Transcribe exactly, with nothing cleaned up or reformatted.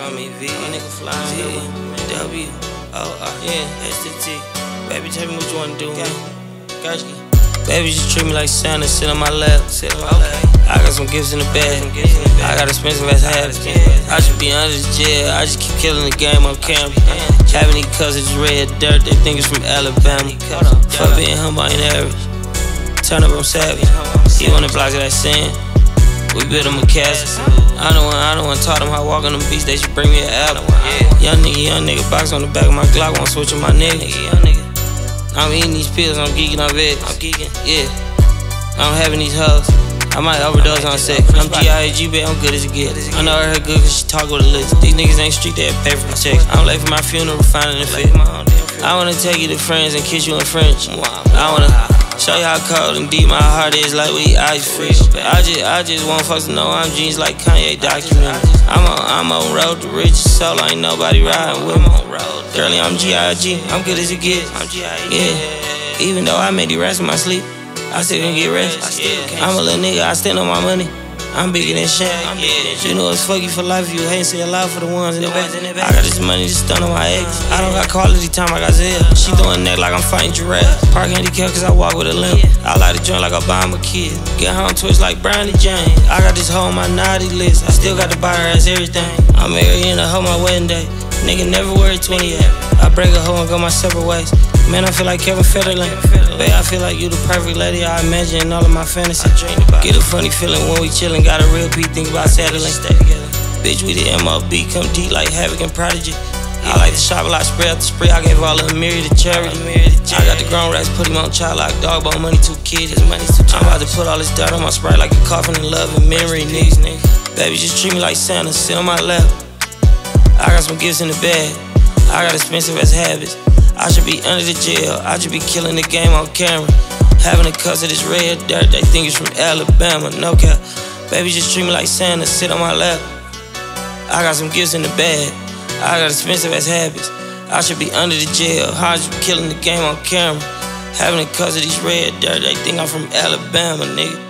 call me V, nigga flying W O R S T T. Baby, tell me what you wanna do, man. Gotcha. Baby, just treat me like Santa, sit on my lap. Sit on my lap. I got some gifts in the bag. I got expensive ass habits. I should be under the jail. I just keep killing the game on camera. Having these cousins red dirt, they think it's from Alabama. Fuck being humble, I ain't average. Turn up, I'm savage. He on the blocks of that sand. We built him a castle. I don't want, I don't want to taught them how to walk on the beach. They should bring me an album. Young nigga, young nigga, box on the back of my Glock. Wanna switch with my nigga. I'm eating these pills, I'm geeking on Veeze. I'm geeking, yeah. I'm having these hugs. I might overdose on sex. I'm G I G, but I'm good as it gets. I know her good cause she talk with a list. These niggas ain't street, they pay for the checks. I'm late for my funeral, finding the fit. I wanna take you to friends and kiss you in French. I wanna show you how cold and deep my heart is, like we ice free. I just, I just want folks to know I'm jeans like Kanye documentary. I'm on, I'm on road to riches, solo, ain't nobody riding with me. Girlie, I'm G I G, I'm good as it gets. Yeah, even though I made the rest of my sleep, I still can get rest. I'm a little nigga, I stand on my money. I'm bigger than Shaq. You know it's fuck you for life if you hate, say a lot for the ones in the back. I got this money to stun on my ex. I don't got quality time, I got Zell. She throwing neck like I'm fighting giraffe. Park handicap cause I walk with a limp. I like to joint like Obama kid. Get home twist like Brownie James. I got this hoe on my naughty list. I still got to buy her ass everything. I'm married in a hoe my wedding day. Nigga never worried twenty-eight. I break a hoe and go my separate ways. Man, I feel like Kevin Federline. Babe, I feel like you the perfect lady I imagine in all of my fantasies. Get a funny feeling when we chillin'. Got a real beat, think about settling. Bitch, we the M O B, come deep like Havoc and Prodigy. I like to shop a lot, spray after spray. I gave all of a myriad of charity. I got the grown rats, put him on child like dog bone money, two kids. I'm about to put all this dirt on my sprite like a coffin in love and memory, niggas. Baby, just treat me like Santa, sit on my lap. I got some gifts in the bag. I got expensive ass habits. I should be under the jail. I should be killing the game on camera. Having a cuss of this red dirt, they think it's from Alabama. No cap. Baby, just treat me like Santa, sit on my lap. I got some gifts in the bag. I got expensive ass habits. I should be under the jail. I should be killing the game on camera. Having a cuss of these red dirt, they think I'm from Alabama, nigga.